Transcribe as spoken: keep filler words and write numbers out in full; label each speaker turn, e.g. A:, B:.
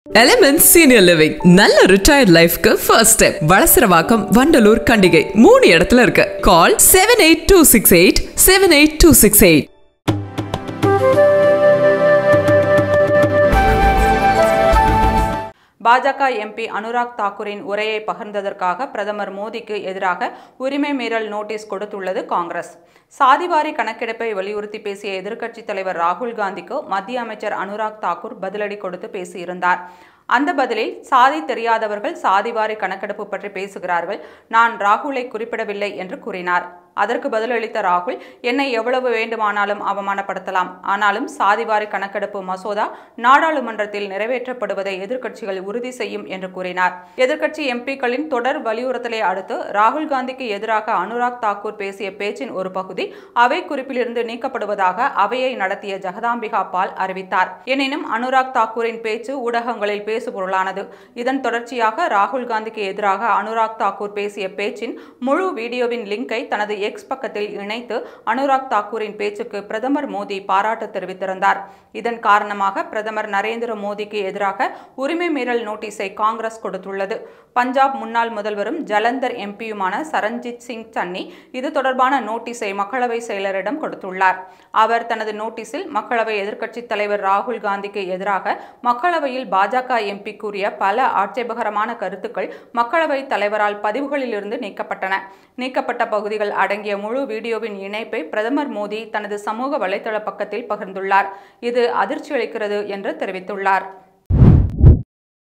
A: Elements Senior Living நல்ல retired lifeக்கு first step Valasaravakkam Vandalur Kandigai மூணு இடத்துல இருக்கு. Call seven eight two six eight seven eight two six eight.
B: பாஜக MP Anurag தாக்கூரின் உரையை பகிர்ந்ததற்காக பிரதமர் மோடிக்கு எதிராக உரிமை மீறல் நோட்டீஸ் கொடுத்துள்ளது காங்கிரஸ். சாதிவாரி கணக்கெடுப்பை வலியுறுத்தி பேசிய எதிர்க்கட்சித் தலைவர் ராகுல் காந்திக்கு மத்திய அமைச்சர் அனுராக் தாக்கூர் பதிலடி கொடுத்து பேசியிருந்தார். அந்த பதிலில் சாதி தெரியாதவர்கள் சாதிவாரி கணக்கெடுப்பு பற்றி பேசுகிறார்கள், நான் ராகுலை குறிப்பிடவில்லை என்று கூறினார். அதற்கு பதிலளித்த ராகுல், என்னை எவ்வளவு வேண்டுமானாலும் அவமானப்படுத்தலாம், ஆனாலும் சாதிவாரி கணக்கெடுப்பு மசோதா நாடாளுமன்றத்தில் நிறைவேற்றப்படுவதை எதிர்க்கட்சிகள் உறுதி செய்யும் என்று கூறினார். எதிர்க்கட்சி எம்பிக்களின் தொடர் வலியுறுத்தலை அடுத்து ராகுல் காந்திக்கு எதிராக அனுராக் தாக்கூர் பேசிய பேச்சின் ஒரு பகுதி அவை குறிப்பிலிருந்து நீக்கப்படுவதாக அவையை நடத்திய ஜெகதாம்பிகா பால் அறிவித்தார். எனினும் அனுராக் தாக்கூரின் பேச்சு ஊடகங்களில் பேசுபொருளானது. இதன் தொடர்ச்சியாக ராகுல் காந்திக்கு எதிராக அனுராக் தாக்கூர் பேசிய பேச்சின் முழு வீடியோவின் லிங்கை தனது எக்ஸ் பக்கத்தில் இணைத்து அனுராக் தாக்கூரின் பேச்சுக்கு பிரதமர் மோடி பாராட்டு தெரிவித்திருந்தார். இதன் காரணமாக பிரதமர் நரேந்திர மோடிக்கு எதிராக உரிமை மீறல் நோட்டீஸை காங்கிரஸ் கொடுத்துள்ளது. பஞ்சாப் முன்னாள் முதல்வரும் ஜலந்தர் எம்பியுமான சரண்ஜித் சிங் சன்னி இது தொடர்பான நோட்டீஸை மக்களவை செயலரிடம் கொடுத்துள்ளார். அவர் தனது நோட்டீஸில் மக்களவை எதிர்க்கட்சித் தலைவர் ராகுல் காந்திக்கு எதிராக மக்களவையில் பாஜக எம்பி கூறிய பல ஆட்சேபகரமான கருத்துக்கள் மக்களவை தலைவரால் பதிவுகளிலிருந்து நீக்கப்பட்டன. நீக்கப்பட்ட பகுதிகள் அடங்கிய முழு வீடியோவின் இணைப்பை பிரதமர் மோடி தனது சமூக வலைதள பக்கத்தில் பகிர்ந்துள்ளார். இது அதிர்ச்சியளிக்கிறது என்று தெரிவித்துள்ளார்.